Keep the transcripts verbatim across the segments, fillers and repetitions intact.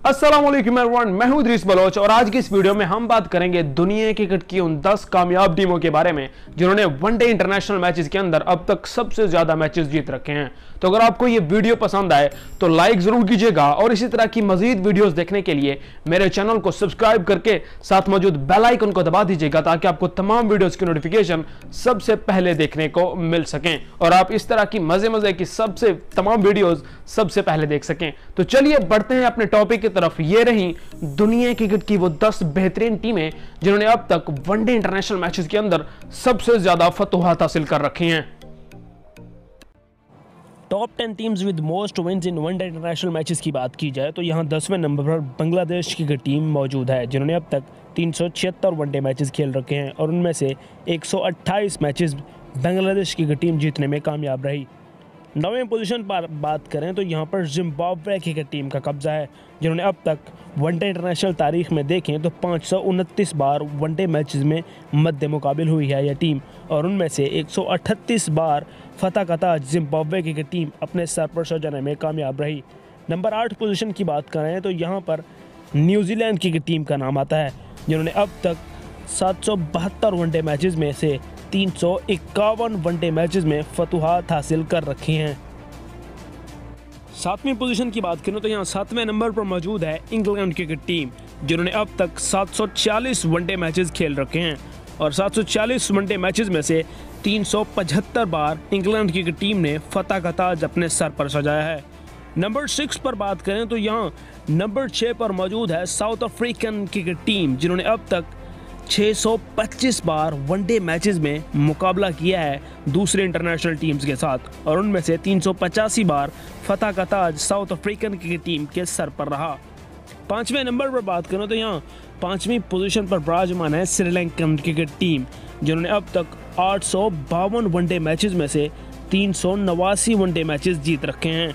अस्सलामुअलैकुम एवरीवन, मैं हूं इदरीस बलोच और आज की इस वीडियो में हम बात करेंगे दुनिया की क्रिकेट की उन दस कामयाब टीमों के बारे में जिन्होंने वनडे इंटरनेशनल मैचेस के अंदर अब तक सबसे ज्यादा मैचेस जीत रखे हैं। तो अगर आपको ये वीडियो पसंद आए तो लाइक जरूर कीजिएगा और इसी तरह की मजीद वीडियोस देखने के लिए मेरे चैनल को सब्सक्राइब करके साथ मौजूद बेल आइकन को दबा दीजिएगा ताकि आपको तमाम वीडियोस की नोटिफिकेशन सबसे पहले देखने को मिल सकें और आप इस तरह की मजे मजे की सबसे तमाम वीडियोस सबसे पहले देख सकें। तो चलिए बढ़ते हैं अपने टॉपिक की तरफ। ये रही दुनिया क्रिकेट की वो दस बेहतरीन टीमें जिन्होंने अब तक वनडे इंटरनेशनल मैचेस के अंदर सबसे ज्यादा फतुहात हासिल कर रखी हैं। Top ten teams with most wins in one day international matches की बात की जाए तो यहाँ दसवें नंबर पर बांग्लादेश की टीम मौजूद है जिन्होंने अब तक तीन सौ छिहत्तर वनडे मैचेस खेल रखे हैं और उनमें से एक सौ अट्ठाईस मैचेस बांग्लादेश की टीम जीतने में कामयाब रही। नौवीं पोजीशन पर बात करें तो यहाँ पर जिम्बाब्वे की टीम का कब्जा है जिन्होंने अब तक वनडे इंटरनेशनल तारीख में देखें तो पाँच सौ उनतीस बार वनडे मैचेस में मद्दे मुकाबिल हुई है यह टीम और उनमें से एक सौ अठतीस बार फतह का ताज जिम्बाब्वे की टीम अपने सर पर सजाने में कामयाब रही। नंबर आठ पोजीशन की बात करें तो यहाँ पर न्यूजीलैंड की टीम का नाम आता है जिन्होंने अब तक सात सौ बहत्तर वनडे मैचेस में से तीन सौ इक्यावन वनडे मैचेस में फतुहात हासिल कर रखी हैं। सातवीं पोजीशन की बात करें तो यहाँ सातवें नंबर पर मौजूद है इंग्लैंड की टीम जिन्होंने अब तक सात सौ छियालीस वनडे मैचेस खेल रखे हैं और सात सौ छियालीस वनडे मैचेस में से तीन सौ पचहत्तर बार इंग्लैंड की टीम ने फतह का ताज अपने सर पर सजाया है। नंबर सिक्स पर बात करें तो यहाँ नंबर छः पर मौजूद है साउथ अफ्रीकन की टीम जिन्होंने अब तक छह सौ पच्चीस बार वनडे मैचेस में मुकाबला किया है दूसरे इंटरनेशनल टीम्स के साथ और उनमें से तीन सौ पचासी बार फतह का ताज साउथ अफ्रीकन की टीम के सर पर रहा। पांचवें नंबर पर बात करें तो यहाँ पांचवीं पोजीशन पर विराजमान है श्रीलंकन की टीम जिन्होंने अब तक आठ सौ बावन वनडे मैचेस में से तीन सौ नवासी वनडे मैचेस जीत रखे हैं।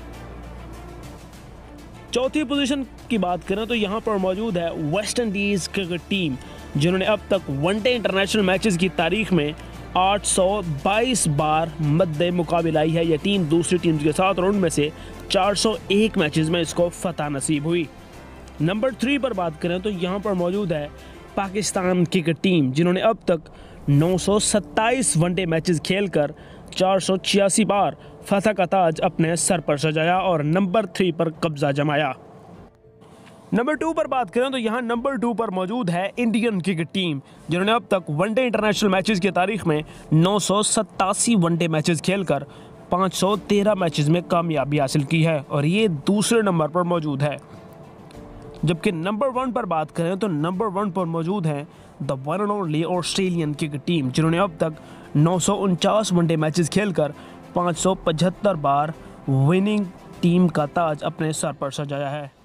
चौथी पोजीशन की बात करें तो यहाँ पर मौजूद है वेस्ट इंडीज की टीम जिन्होंने अब तक वनडे इंटरनेशनल मैचेस की तारीख में आठ सौ बाईस बार मद्दे मुकाबिल आई है यह टीम दूसरी टीम्स के साथ और उनमें से चार सौ एक मैचेस में इसको फतह नसीब हुई। नंबर थ्री पर बात करें तो यहाँ पर मौजूद है पाकिस्तान की टीम जिन्होंने अब तक नौ सौ सत्ताईस वनडे मैचेस खेलकर चार सौ छियासी बार फतह का ताज अपने सर पर सजाया और नंबर थ्री पर कब्जा जमाया। नंबर टू पर बात करें तो यहाँ नंबर टू पर मौजूद है इंडियन की टीम जिन्होंने अब तक वनडे इंटरनेशनल मैचेस की तारीख में नौ सौ सत्तासी वनडे मैचेस खेलकर पाँच सौ तेरह मैचेस में कामयाबी हासिल की है और ये दूसरे नंबर पर मौजूद है। जबकि नंबर वन पर बात करें तो नंबर वन पर मौजूद है the one and only Australian की टीम जिन्होंने अब तक नौ सौ उनचास वनडे मैचेस खेलकर पाँच सौ पचहत्तर बार विनिंग टीम का ताज अपने सर पर सजाया है।